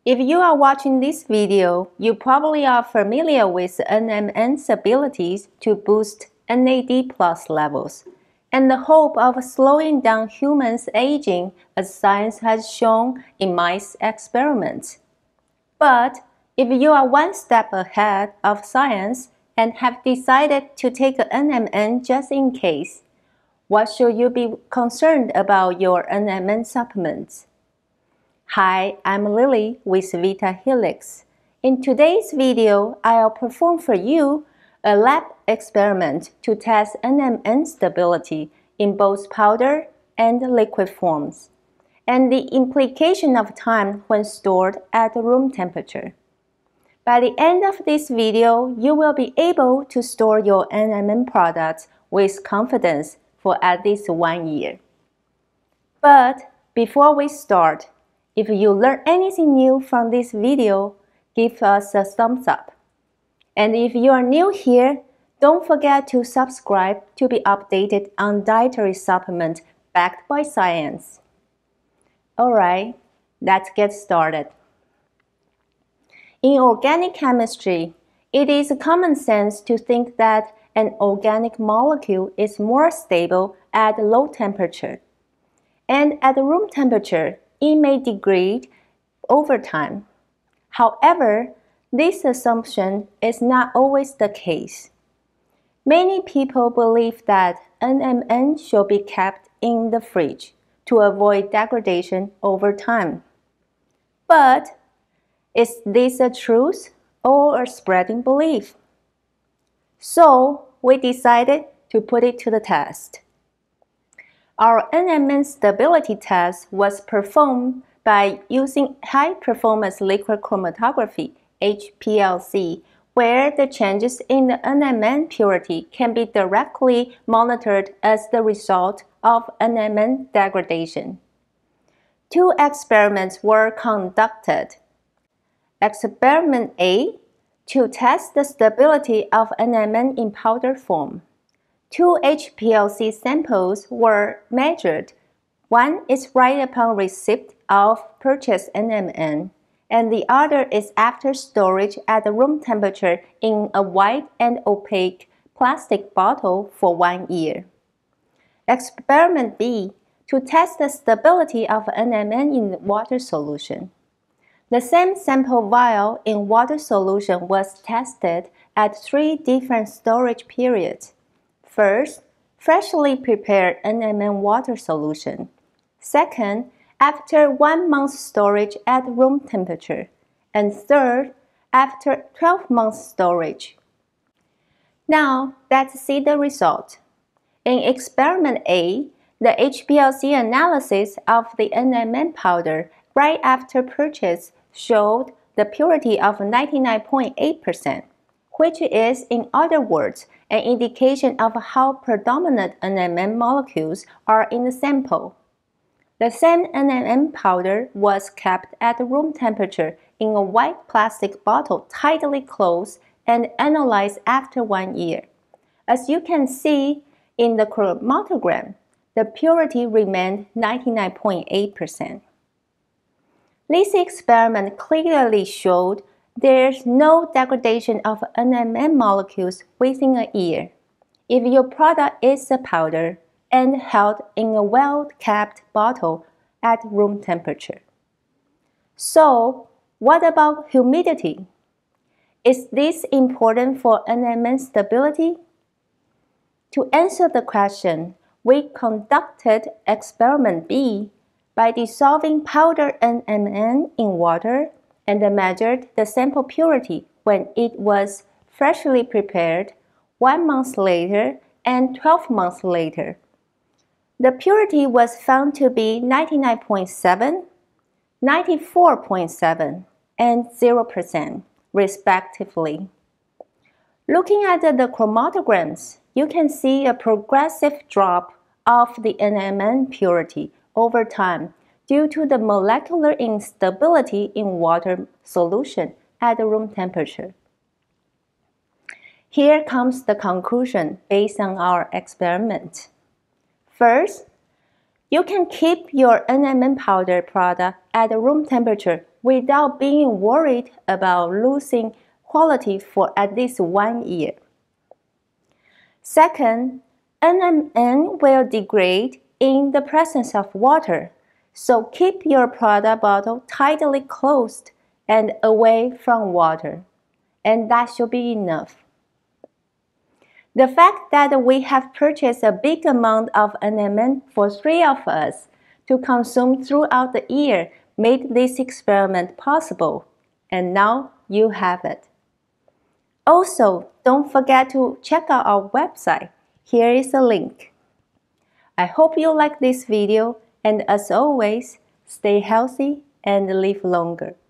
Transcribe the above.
If you are watching this video, you probably are familiar with NMN's abilities to boost NAD+ levels and the hope of slowing down humans' aging as science has shown in mice experiments. But if you are one step ahead of science and have decided to take NMN just in case, what should you be concerned about your NMN supplements? Hi, I'm Lily with VitaHelix. In today's video, I'll perform for you a lab experiment to test NMN stability in both powder and liquid forms, and the implication of time when stored at room temperature. By the end of this video, you will be able to store your NMN products with confidence for at least 1 year. But before we start, if you learn anything new from this video, give us a thumbs up. And if you are new here, don't forget to subscribe to be updated on dietary supplement backed by science. Alright, let's get started. In organic chemistry, it is common sense to think that an organic molecule is more stable at low temperature. And at room temperature, it may degrade over time. However, this assumption is not always the case. Many people believe that NMN should be kept in the fridge to avoid degradation over time. But is this a truth or a spreading belief? So we decided to put it to the test. Our NMN stability test was performed by using high-performance liquid chromatography, HPLC, where the changes in the NMN purity can be directly monitored as the result of NMN degradation. 2 experiments were conducted. Experiment A, to test the stability of NMN in powder form. 2 HPLC samples were measured. One is right upon receipt of purchased NMN, and the other is after storage at room temperature in a white and opaque plastic bottle for 1 year. Experiment B, to test the stability of NMN in water solution. The same sample vial in water solution was tested at 3 different storage periods. First, freshly prepared NMN water solution. Second, after 1 month storage at room temperature. And third, after 12 months storage. Now, let's see the result. In experiment A, the HPLC analysis of the NMN powder right after purchase showed the purity of 99.8%, which is, in other words, an indication of how predominant NMN molecules are in the sample. The same NMN powder was kept at room temperature in a white plastic bottle tightly closed and analyzed after 1 year. As you can see in the chromatogram, the purity remained 99.8%. This experiment clearly showed there's no degradation of NMN molecules within a year if your product is a powder and held in a well-kept bottle at room temperature. So, what about humidity? Is this important for NMN stability? To answer the question, we conducted experiment B by dissolving powder NMN in water and measured the sample purity when it was freshly prepared 1 month later and 12 months later. The purity was found to be 99.7, 94.7, and 0%, respectively. Looking at the chromatograms, you can see a progressive drop of the NMN purity over time due to the molecular instability in water solution at room temperature. Here comes the conclusion based on our experiment. First, You can keep your NMN powder product at room temperature without being worried about losing quality for at least 1 year. Second, NMN will degrade in the presence of water, so keep your product bottle tightly closed and away from water, and that should be enough. The fact that we have purchased a big amount of NMN for 3 of us to consume throughout the year made this experiment possible, and now you have it. Also, don't forget to check out our website. Here is a link. I hope you like this video, and as always, stay healthy and live longer.